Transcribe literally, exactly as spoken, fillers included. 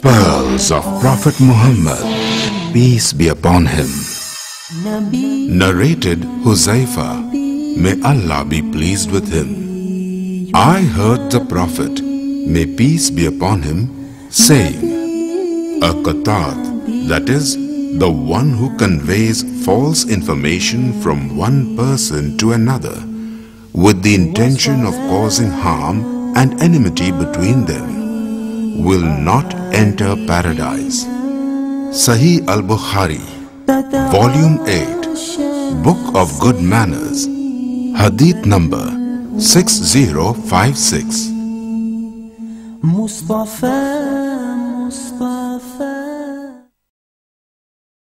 Pearls of Prophet Muhammad, peace be upon him. Narrated Huzaifa, may Allah be pleased with him. I heard the Prophet, may peace be upon him, saying, a qatat, that is, the one who conveys false information from one person to another, with the intention of causing harm and enmity between them, will not enter paradise. Sahih al-Bukhari, Volume eight, Book of Good Manners, Hadith number six zero five six. Mustafa, Mustafa.